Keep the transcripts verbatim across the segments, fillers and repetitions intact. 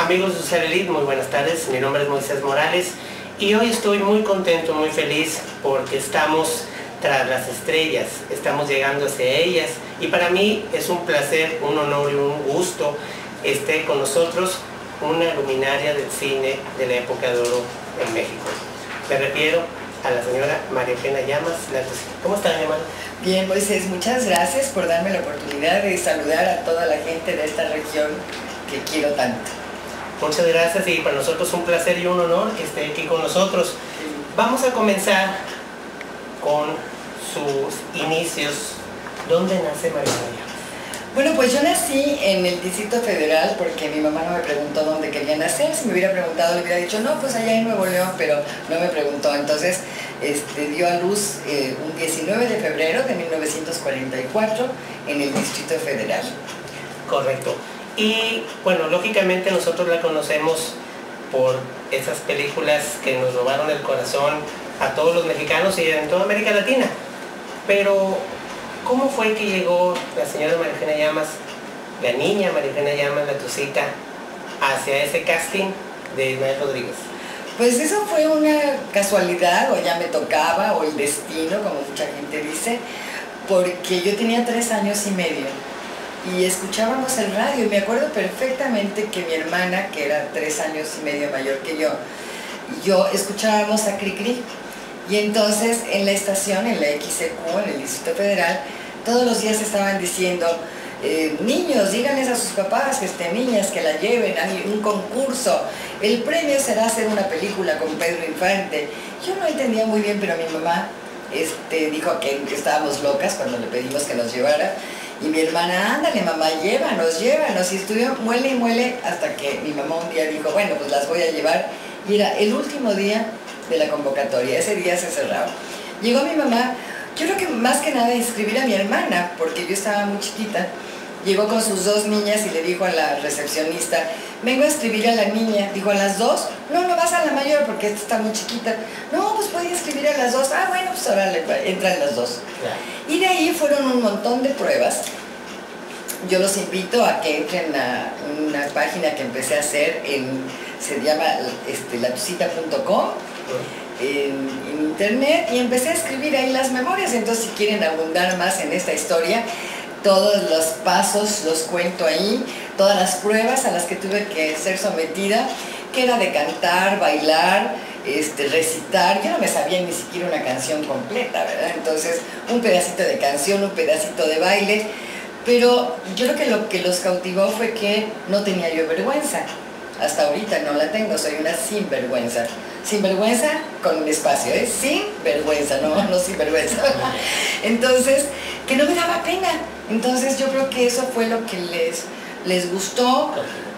Amigos de Usarelit, muy buenas tardes. Mi nombre es Moisés Morales y hoy estoy muy contento, muy feliz porque estamos tras las estrellas, estamos llegando hacia ellas y para mí es un placer, un honor y un gusto esté con nosotros una luminaria del cine de la época de oro en México. Me refiero a la señora María Eugenia Llamas. ¿Cómo está, mi hermano? Bien, Moisés, muchas gracias por darme la oportunidad de saludar a toda la gente de esta región que quiero tanto. Muchas gracias y para nosotros un placer y un honor que esté aquí con nosotros. Vamos a comenzar con sus inicios. ¿Dónde nace María Eugenia? Bueno, pues yo nací en el Distrito Federal porque mi mamá no me preguntó dónde quería nacer. Si me hubiera preguntado, le hubiera dicho, no, pues allá en Nuevo León, pero no me preguntó. Entonces, este, dio a luz eh, un diecinueve de febrero de mil novecientos cuarenta y cuatro en el Distrito Federal. Correcto. Y, bueno, lógicamente nosotros la conocemos por esas películas que nos robaron el corazón a todos los mexicanos y en toda América Latina. Pero ¿cómo fue que llegó la señora María Eugenia Llamas, la niña María Eugenia Llamas, la Tucita, hacia ese casting de Ismael Rodríguez? Pues eso fue una casualidad, o ya me tocaba, o el destino, como mucha gente dice, porque yo tenía tres años y medio y escuchábamos el radio y me acuerdo perfectamente que mi hermana, que era tres años y medio mayor que yo, yo escuchábamos a Cricri. Y entonces en la estación, en la X C Q, en el Distrito Federal, todos los días estaban diciendo, eh, niños, díganles a sus papás, este, niñas, que la lleven a un concurso. El premio será hacer una película con Pedro Infante. Yo no entendía muy bien, pero mi mamá este, dijo que estábamos locas cuando le pedimos que nos llevara. Y mi hermana, ándale mamá, llévanos, llévanos. Y estuvieron muele y muele hasta que mi mamá un día dijo, bueno, pues las voy a llevar. Y era el último día de la convocatoria, ese día se cerraba. Llegó mi mamá, yo creo que más que nada inscribir a mi hermana, porque yo estaba muy chiquita. Llegó con sus dos niñas y le dijo a la recepcionista, vengo a inscribir a la niña. Dijo, ¿a las dos? No, no vas a la mayor porque esta está muy chiquita. No, pues puede inscribir a las dos. Ah, bueno, pues ahora entran las dos. Y de ahí fueron un montón de pruebas. Yo los invito a que entren a una página que empecé a hacer, en, se llama este, la tucita punto com. En, en internet, y empecé a escribir ahí las memorias. Entonces, si quieren abundar más en esta historia, todos los pasos los cuento ahí, todas las pruebas a las que tuve que ser sometida, que era de cantar, bailar, este, recitar. Yo no me sabía ni siquiera una canción completa, ¿verdad? Entonces, un pedacito de canción, un pedacito de baile, pero yo creo que lo que los cautivó fue que no tenía yo vergüenza. Hasta ahorita no la tengo, soy una sinvergüenza. Sinvergüenza con un espacio, ¿eh? Sin vergüenza, no, no sin vergüenza. Entonces, que no me daba pena. Entonces yo creo que eso fue lo que les, les gustó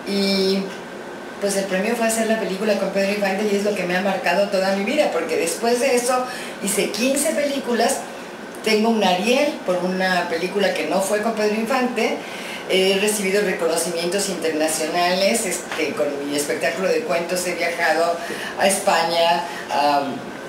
y pues el premio fue hacer la película con Pedro Infante y es lo que me ha marcado toda mi vida, porque después de eso hice quince películas, tengo un Ariel por una película que no fue con Pedro Infante. He recibido reconocimientos internacionales, este, con mi espectáculo de cuentos he viajado a España, a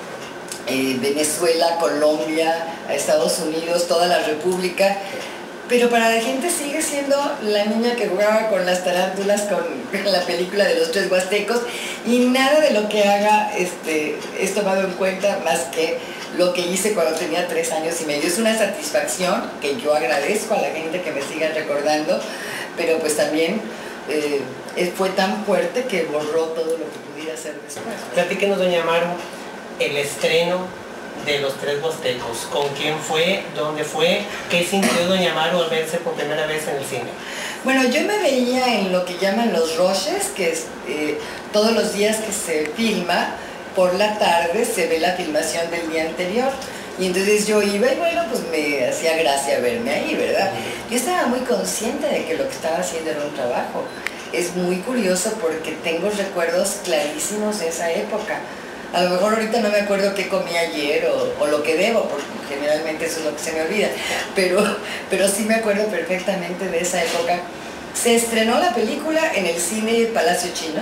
eh, Venezuela, Colombia, a Estados Unidos, toda la República, pero para la gente sigue siendo la niña que jugaba con las tarántulas con la película de los tres huastecos y nada de lo que haga este, es tomado en cuenta más que lo que hice cuando tenía tres años y medio. Es una satisfacción que yo agradezco a la gente que me siga recordando, pero pues también eh, fue tan fuerte que borró todo lo que pudiera hacer después. Platíquenos, doña Maru, el estreno de Los Tres Huastecos. ¿Con quién fue? ¿Dónde fue? ¿Qué sintió doña Maru al verse por primera vez en el cine? Bueno, yo me veía en lo que llaman los rushes, que es eh, todos los días que se filma, por la tarde se ve la filmación del día anterior. Y entonces yo iba y bueno, pues me hacía gracia verme ahí, ¿verdad? Yo estaba muy consciente de que lo que estaba haciendo era un trabajo. Es muy curioso porque tengo recuerdos clarísimos de esa época. A lo mejor ahorita no me acuerdo qué comí ayer o, o lo que debo, porque generalmente eso es lo que se me olvida. Pero, pero sí me acuerdo perfectamente de esa época. Se estrenó la película en el cine Palacio Chino.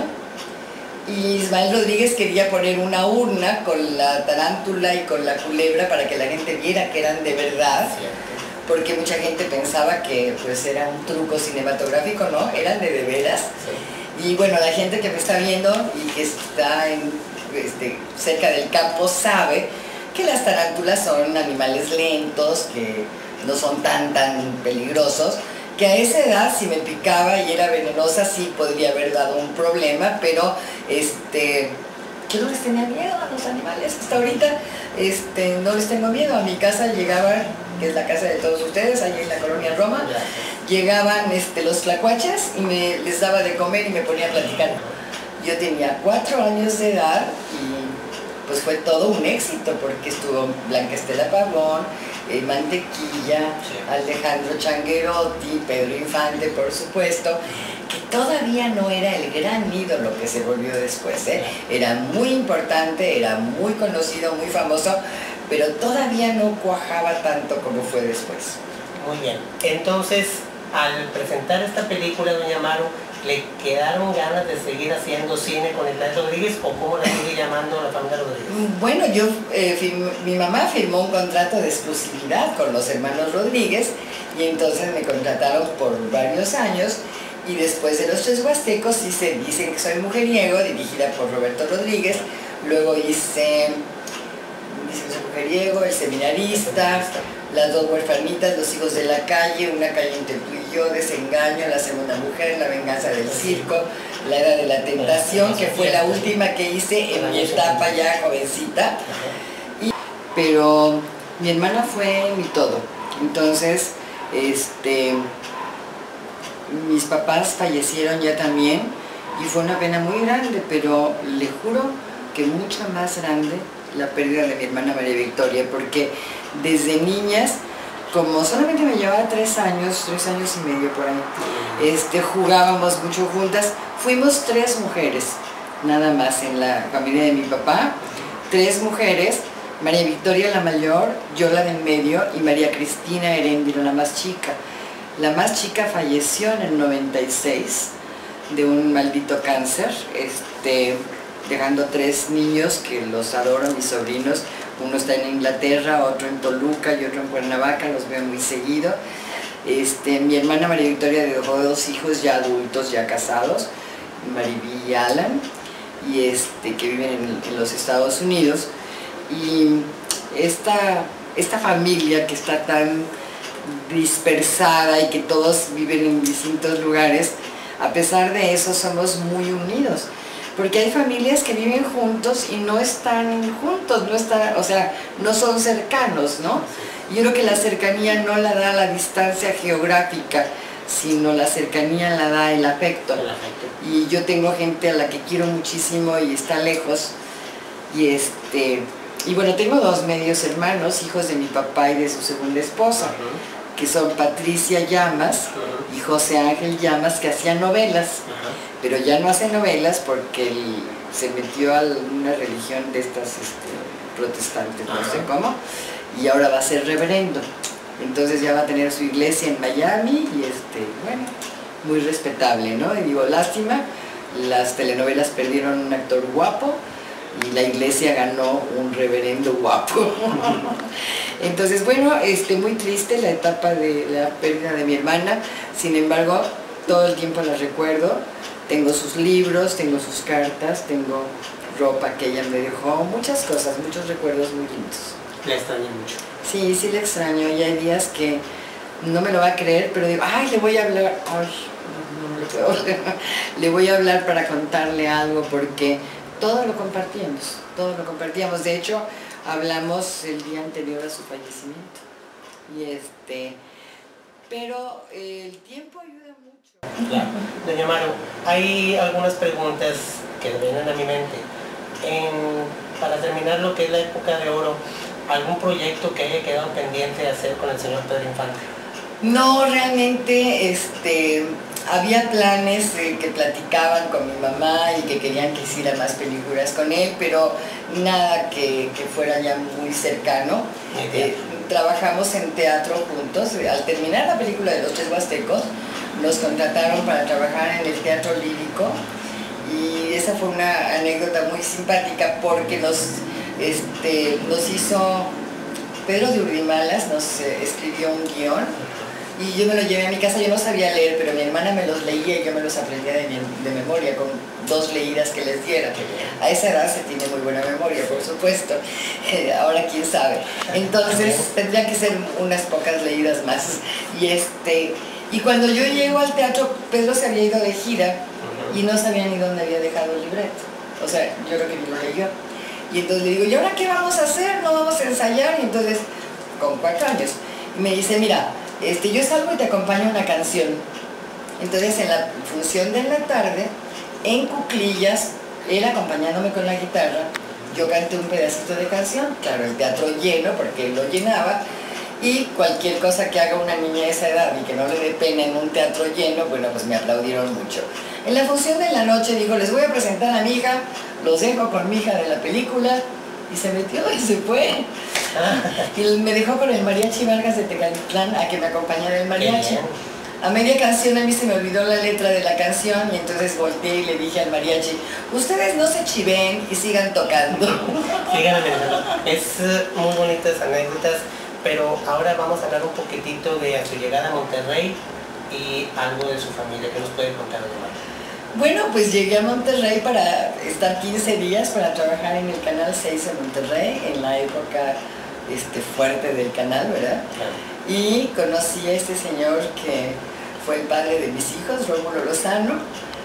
Y Ismael Rodríguez quería poner una urna con la tarántula y con la culebra para que la gente viera que eran de verdad, porque mucha gente pensaba que pues era un truco cinematográfico, ¿no? Eran de de veras. Y bueno, la gente que me está viendo y que está en, este, cerca del campo sabe que las tarántulas son animales lentos, que no son tan tan peligrosos, que a esa edad si me picaba y era venenosa sí podría haber dado un problema, pero este, yo no les tenía miedo a los animales. Hasta ahorita este, no les tengo miedo. A mi casa llegaban, que es la casa de todos ustedes, allí en la colonia Roma, llegaban este, los tlacuaches y me, les daba de comer y me ponía a platicar. Yo tenía cuatro años de edad y pues fue todo un éxito porque estuvo Blanca Estela Pavón, eh, Mantequilla, sí. Alejandro Changuerotti, Pedro Infante, por supuesto, que todavía no era el gran ídolo que se volvió después, ¿eh? Era muy importante, era muy conocido, muy famoso, pero todavía no cuajaba tanto como fue después. Muy bien, entonces al presentar esta película, doña Maru, ¿le quedaron ganas de seguir haciendo cine con Isla Rodríguez o cómo la sigue llamando la familia Rodríguez? Bueno, yo, eh, firmé, mi mamá firmó un contrato de exclusividad con los hermanos Rodríguez y entonces me contrataron por varios años y después de Los Tres Huastecos hice Dicen que soy mujeriego, dirigida por Roberto Rodríguez, luego hice Dicen que soy mujeriego, El Seminarista, Las Dos Huerfanitas, Los Hijos de la Calle, Una calle entre tú y yo, Desengaño, La Segunda Mujer, La Venganza del Circo, La Era de la Tentación, que fue la última que hice en mi etapa ya jovencita. Y, pero mi hermana fue mi todo. Entonces, este, mis papás fallecieron ya también y fue una pena muy grande, pero le juro que mucho más grande la pérdida de mi hermana María Victoria, porque desde niñas, como solamente me llevaba tres años, tres años y medio por ahí, este, jugábamos mucho juntas. Fuimos tres mujeres, nada más en la familia de mi papá, tres mujeres, María Victoria la mayor, yo la del medio y María Cristina Heréndira la más chica. La más chica falleció en el noventa y seis de un maldito cáncer, este, dejando tres niños que los adoro, mis sobrinos. Uno está en Inglaterra, otro en Toluca y otro en Cuernavaca, los veo muy seguido. Este, mi hermana María Victoria dejó dos hijos ya adultos, ya casados, Maribí y Alan, y este, que viven en, en los Estados Unidos. Y esta, esta familia que está tan dispersada y que todos viven en distintos lugares, a pesar de eso somos muy unidos. Porque hay familias que viven juntos y no están juntos, no están, o sea, no son cercanos, ¿no? Yo creo que la cercanía no la da la distancia geográfica, sino la cercanía la da el afecto. El afecto. Y yo tengo gente a la que quiero muchísimo y está lejos. Y este, y bueno, tengo dos medios hermanos, hijos de mi papá y de su segunda esposa, uh-huh. que son Patricia Llamas uh-huh. y José Ángel Llamas, que hacían novelas. Uh-huh. Pero ya no hace novelas porque él se metió a una religión de estas este, protestantes, no sé cómo, y ahora va a ser reverendo. Entonces ya va a tener su iglesia en Miami y este, bueno, muy respetable, ¿no? Y digo, lástima, las telenovelas perdieron un actor guapo y la iglesia ganó un reverendo guapo. Entonces, bueno, este, muy triste la etapa de la pérdida de mi hermana, sin embargo, todo el tiempo la recuerdo. Tengo sus libros, tengo sus cartas, tengo ropa que ella me dejó, muchas cosas, muchos recuerdos muy lindos. ¿La extraño mucho? Sí, sí la extraño, y hay días que no me lo va a creer, pero digo, ay, le voy a hablar, ay, no, no le puedo hablar, le voy a hablar para contarle algo, porque todo lo compartíamos, todo lo compartíamos. De hecho, hablamos el día anterior a su fallecimiento, y este, pero eh, el tiempo ayuda mucho. Claro. Doña Maru, hay algunas preguntas que me vienen a mi mente. En, para terminar lo que es la época de oro, ¿algún proyecto que haya quedado pendiente de hacer con el señor Pedro Infante? No, realmente este, había planes eh, que platicaban con mi mamá y que querían que hiciera más películas con él, pero nada que, que fuera ya muy cercano. Eh, trabajamos en teatro juntos. Al terminar la película de Los Tres Huastecos, nos contrataron para trabajar en el teatro lírico y esa fue una anécdota muy simpática porque nos, este, nos hizo, Pedro de Urdimalas nos eh, escribió un guión y yo me lo llevé a mi casa. Yo no sabía leer, pero mi hermana me los leía y yo me los aprendía de, de memoria con dos leídas que les diera. A esa edad se tiene muy buena memoria, por supuesto. Eh, ahora quién sabe. Entonces tendría que ser unas pocas leídas más. Y, este, y cuando yo llego al teatro, Pedro se había ido de gira y no sabía ni dónde había dejado el libreto. O sea, yo creo que ni lo leyó. Y entonces le digo, ¿y ahora qué vamos a hacer? ¿No vamos a ensayar? Y entonces, con cuatro años, me dice, mira, Este, yo salgo y te acompaño a una canción. Entonces en la función de la tarde, en cuclillas, él acompañándome con la guitarra, yo canté un pedacito de canción, claro, el teatro lleno, porque él lo llenaba, y cualquier cosa que haga una niña de esa edad y que no le dé pena en un teatro lleno, bueno, pues me aplaudieron mucho. En la función de la noche dijo, les voy a presentar a mi hija, los dejo con mi hija de la película, y se metió y se fue. Y me dejó con el mariachi Vargas de Tecalitlán a que me acompañara el mariachi. A media canción a mí se me olvidó la letra de la canción y entonces volteé y le dije al mariachi, ustedes no se chiven y sigan tocando. Sigan es muy bonitas anécdotas, pero ahora vamos a hablar un poquitito de su llegada a Monterrey y algo de su familia. ¿Qué nos puede contar, Omar? Bueno, pues llegué a Monterrey para estar quince días para trabajar en el Canal seis en Monterrey, en la época este, fuerte del canal, ¿verdad? Claro. Y conocí a este señor que fue el padre de mis hijos, Rómulo Lozano,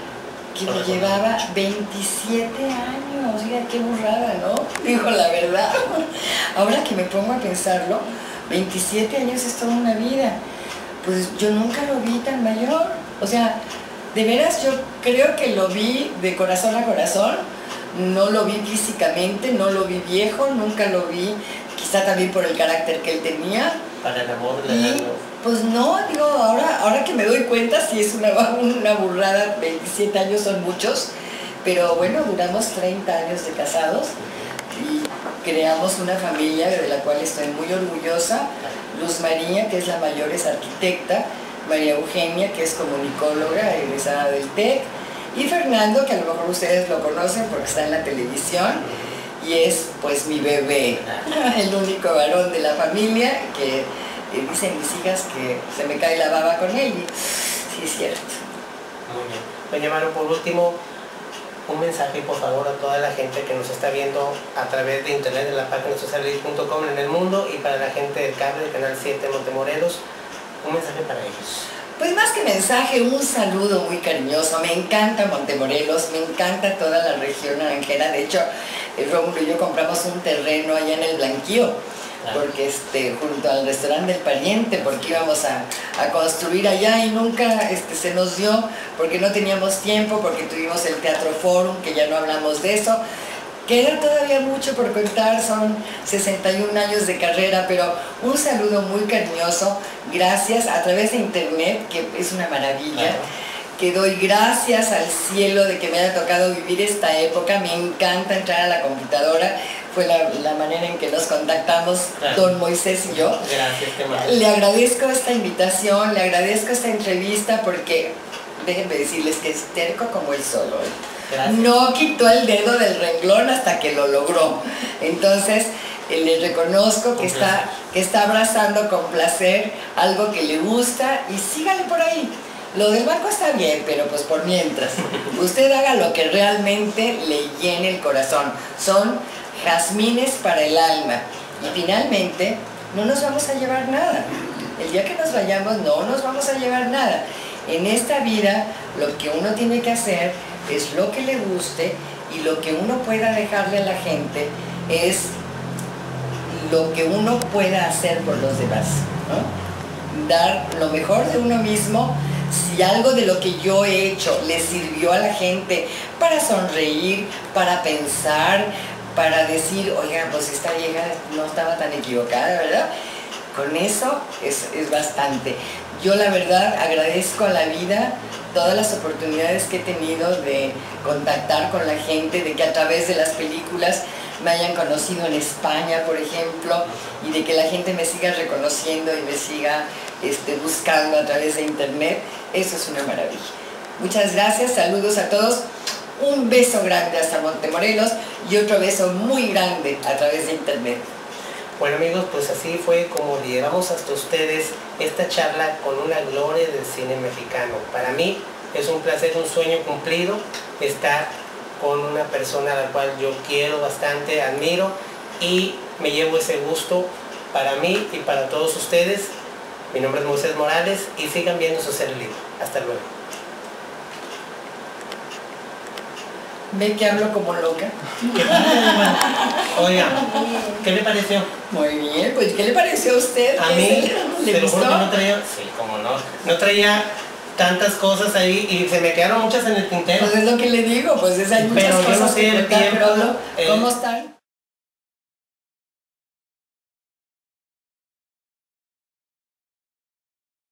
que me llevaba veintisiete años. Oiga, qué burrada, ¿no? Digo la verdad. Ahora que me pongo a pensarlo, veintisiete años es toda una vida. Pues yo nunca lo vi tan mayor. O sea, de veras yo creo que lo vi de corazón a corazón. No lo vi físicamente, no lo vi viejo, nunca lo vi, quizá también por el carácter que él tenía. Para el amor, la y, pues no, digo, ahora, ahora que me doy cuenta, sí es una, una burrada, veintisiete años son muchos, pero bueno, duramos treinta años de casados y creamos una familia de la cual estoy muy orgullosa. Luz María, que es la mayor, es arquitecta, María Eugenia, que es comunicóloga, egresada del TEC, y Fernando, que a lo mejor ustedes lo conocen porque está en la televisión, y es pues mi bebé, el único varón de la familia, que eh, dicen mis hijas que se me cae la baba con él, y sí es cierto. Muy bien. Doña Maru, por último, un mensaje por favor a toda la gente que nos está viendo a través de internet en la página socialreír punto com en el mundo, y para la gente del cable, del Canal siete Montemorelos, un mensaje para ellos. Pues más que mensaje, un saludo muy cariñoso. Me encanta Montemorelos, me encanta toda la región naranjera. De hecho, Rómulo y yo compramos un terreno allá en el Blanquío, porque este, junto al restaurante del Pariente, porque íbamos a, a construir allá y nunca este, se nos dio, porque no teníamos tiempo, porque tuvimos el Teatro Forum, que ya no hablamos de eso. Queda todavía mucho por contar, son sesenta y un años de carrera, pero un saludo muy cariñoso, gracias a través de internet, que es una maravilla, claro. Que doy gracias al cielo de que me haya tocado vivir esta época. Me encanta entrar a la computadora, fue la, la manera en que nos contactamos, claro. Don Moisés y yo. Gracias, qué mal. Le agradezco esta invitación, le agradezco esta entrevista, porque déjenme decirles que es terco como el solo. Gracias. No quitó el dedo del renglón hasta que lo logró. Entonces, eh, le reconozco que está, que está abrazando con placer algo que le gusta, y sígale por ahí. Lo del banco está bien, pero pues por mientras. Usted haga lo que realmente le llene el corazón. Son jazmines para el alma. Y finalmente, no nos vamos a llevar nada. El día que nos vayamos, no nos vamos a llevar nada. En esta vida, lo que uno tiene que hacer es lo que le guste, y lo que uno pueda dejarle a la gente es lo que uno pueda hacer por los demás, ¿no? Dar lo mejor de uno mismo. Si algo de lo que yo he hecho le sirvió a la gente para sonreír, para pensar, para decir, oiga, pues esta vieja no estaba tan equivocada, ¿verdad? Con eso es, es bastante. Yo la verdad agradezco a la vida todas las oportunidades que he tenido de contactar con la gente, de que a través de las películas me hayan conocido en España, por ejemplo, y de que la gente me siga reconociendo y me siga este, buscando a través de internet. Eso es una maravilla. Muchas gracias, saludos a todos, un beso grande hasta Montemorelos y otro beso muy grande a través de internet. Bueno amigos, pues así fue como llevamos hasta ustedes esta charla con una gloria del cine mexicano. Para mí es un placer, un sueño cumplido estar con una persona a la cual yo quiero bastante, admiro y me llevo ese gusto para mí y para todos ustedes. Mi nombre es Moisés Morales y sigan viendo su serie libre. Hasta luego. ¿Ven que hablo como loca? Oiga, ¿qué le pareció? Muy bien, pues ¿qué le pareció a usted? A mí, ¿Le se lo juro gustó? que no traía, sí, como no, no traía tantas cosas ahí y se me quedaron muchas en el tintero. Pues es lo que le digo, pues es, hay muchas Pero yo no cosas sé que el contar, tiempo, pero, el- ¿cómo están?